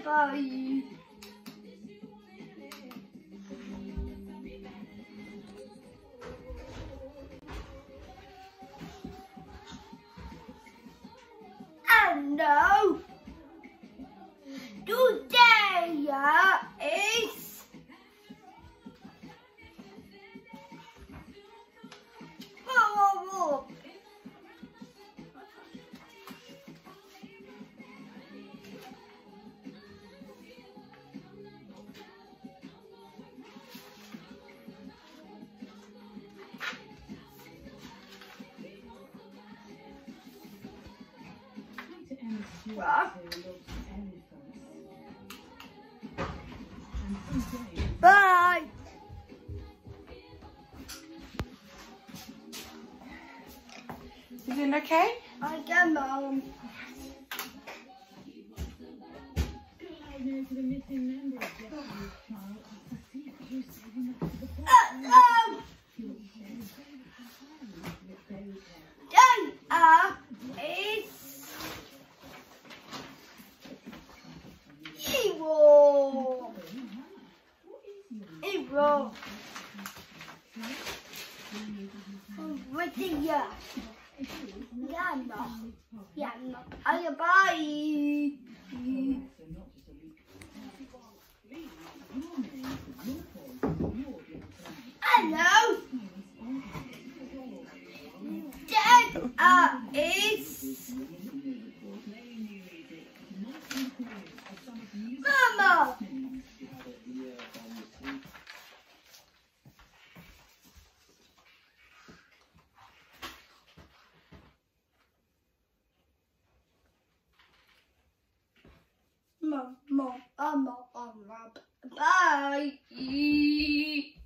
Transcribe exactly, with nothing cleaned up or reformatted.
Bye. And now, today uh, is oh, bye. Is it okay? I get mom. Uh-oh. Then, uh, is evil. Evil. What's the year? Yeah, no. Yeah, no. Okay, bye. Hello. Dad uh, is Mama. Mom, mom, mom, mom, bye.